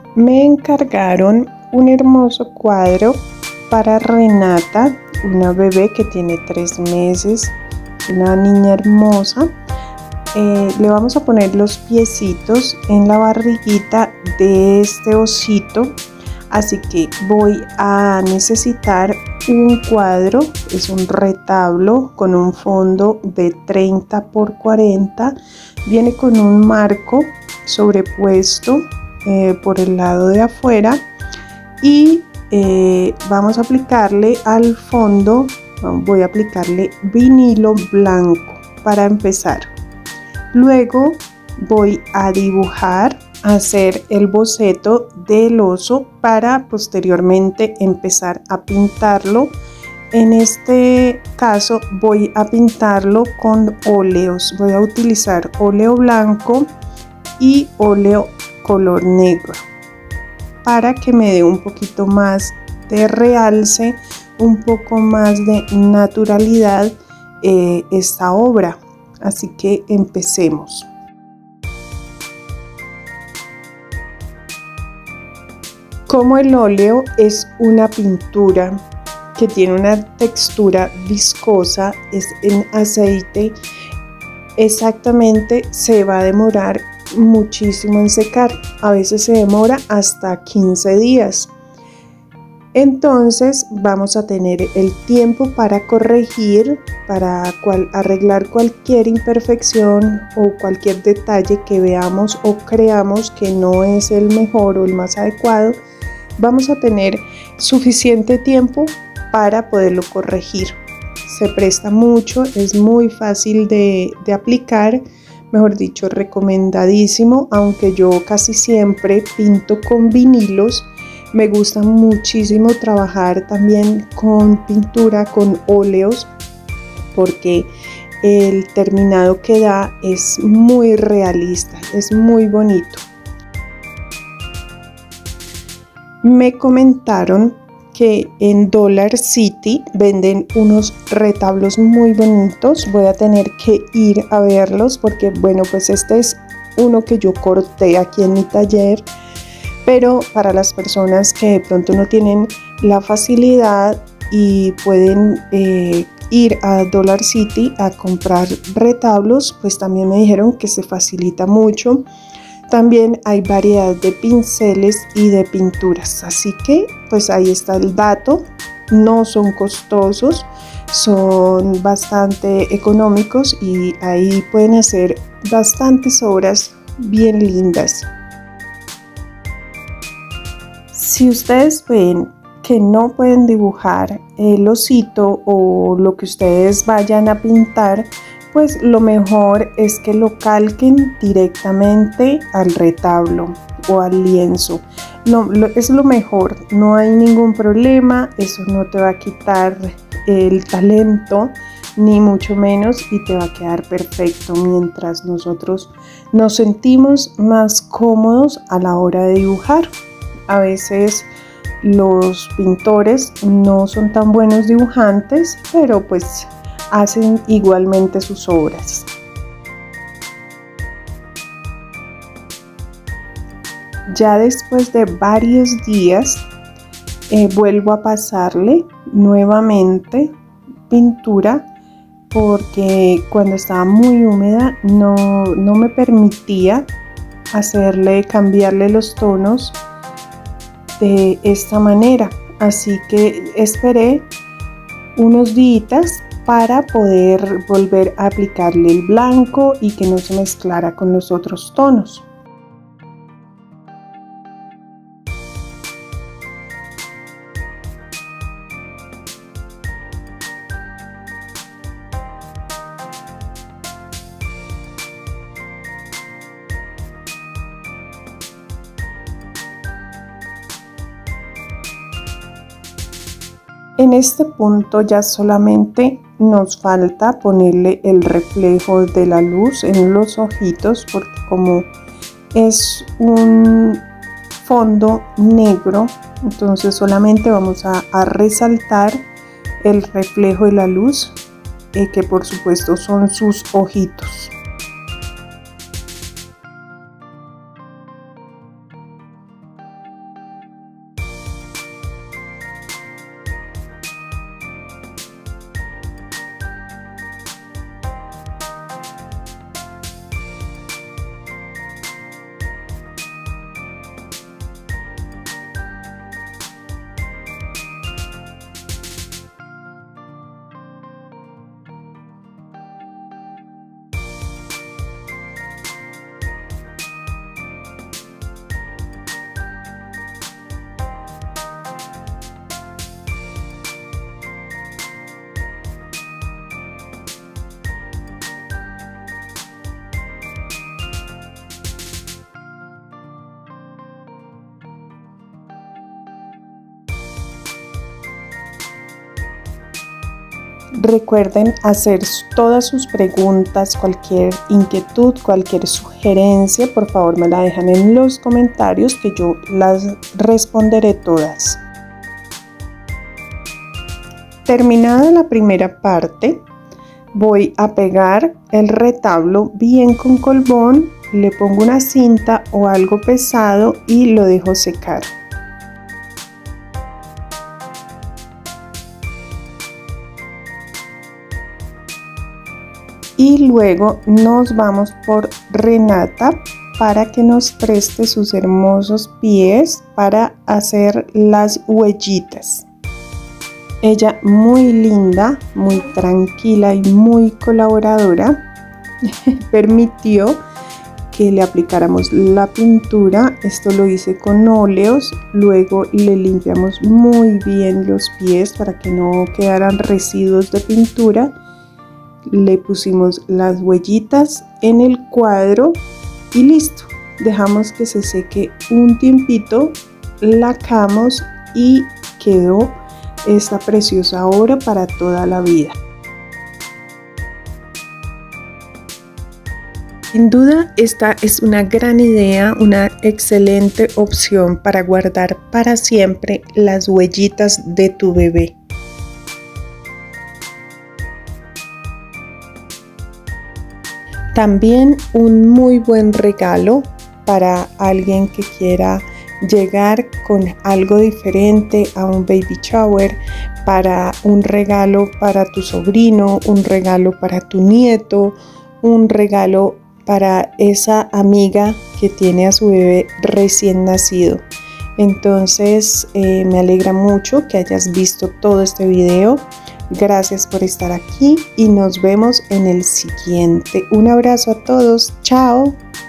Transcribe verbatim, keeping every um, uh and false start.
Me encargaron un hermoso cuadro para Renata, una bebé que tiene tres meses, una niña hermosa. Eh, le vamos a poner los piecitos en la barriguita de este osito, así que voy a necesitar un cuadro, es un retablo con un fondo de treinta por cuarenta, viene con un marco sobrepuesto eh, por el lado de afuera y eh, vamos a aplicarle al fondo, voy a aplicarle vinilo blanco para empezar. Luego voy a dibujar, a hacer el boceto del oso para posteriormente empezar a pintarlo. En este caso voy a pintarlo con óleos, voy a utilizar óleo blanco y óleo color negro para que me dé un poquito más de realce, un poco más de naturalidad eh, esta obra. Así que empecemos. Como el óleo es una pintura que tiene una textura viscosa, es en aceite, exactamente se va a demorar muchísimo en secar, a veces se demora hasta quince días. Entonces vamos a tener el tiempo para corregir, para cual, arreglar cualquier imperfección o cualquier detalle que veamos o creamos que no es el mejor o el más adecuado. Vamos a tener suficiente tiempo para poderlo corregir. Se presta mucho, es muy fácil de, de aplicar, mejor dicho, recomendadísimo, aunque yo casi siempre pinto con vinilos. Me gusta muchísimo trabajar también con pintura, con óleos, porque el terminado que da es muy realista, es muy bonito. Me comentaron que en Dollar City venden unos retablos muy bonitos. Voy a tener que ir a verlos porque, bueno, pues este es uno que yo corté aquí en mi taller. Pero para las personas que de pronto no tienen la facilidad y pueden eh, ir a Dollar City a comprar retablos, pues también me dijeron que se facilita mucho. También hay variedad de pinceles y de pinturas, así que pues ahí está el dato. No son costosos, son bastante económicos y ahí pueden hacer bastantes obras bien lindas. Si ustedes ven que no pueden dibujar el osito o lo que ustedes vayan a pintar, pues lo mejor es que lo calquen directamente al retablo o al lienzo. No, lo, es lo mejor, no hay ningún problema, eso no te va a quitar el talento, ni mucho menos, y te va a quedar perfecto mientras nosotros nos sentimos más cómodos a la hora de dibujar. A veces los pintores no son tan buenos dibujantes, pero pues hacen igualmente sus obras. Ya después de varios días eh, vuelvo a pasarle nuevamente pintura porque cuando estaba muy húmeda no, no me permitía hacerle, cambiarle los tonos de esta manera, así que esperé unos días para poder volver a aplicarle el blanco y que no se mezclara con los otros tonos. En este punto ya solamente nos falta ponerle el reflejo de la luz en los ojitos, porque como es un fondo negro, entonces solamente vamos a, a resaltar el reflejo de la luz, eh, que por supuesto son sus ojitos. Recuerden hacer todas sus preguntas, cualquier inquietud, cualquier sugerencia, por favor me la dejan en los comentarios que yo las responderé todas. Terminada la primera parte, voy a pegar el retablo bien con colbón, le pongo una cinta o algo pesado y lo dejo secar. Y luego nos vamos por Renata para que nos preste sus hermosos pies para hacer las huellitas. Ella muy linda, muy tranquila y muy colaboradora, permitió que le aplicáramos la pintura. Esto lo hice con óleos, luego le limpiamos muy bien los pies para que no quedaran residuos de pintura. Le pusimos las huellitas en el cuadro y listo. Dejamos que se seque un tiempito, lacamos y quedó esta preciosa obra para toda la vida. Sin duda, esta es una gran idea, una excelente opción para guardar para siempre las huellitas de tu bebé. También un muy buen regalo para alguien que quiera llegar con algo diferente a un baby shower, para un regalo para tu sobrino, un regalo para tu nieto, un regalo para esa amiga que tiene a su bebé recién nacido. Entonces eh, me alegra mucho que hayas visto todo este video. Gracias por estar aquí y nos vemos en el siguiente. Un abrazo a todos. Chao.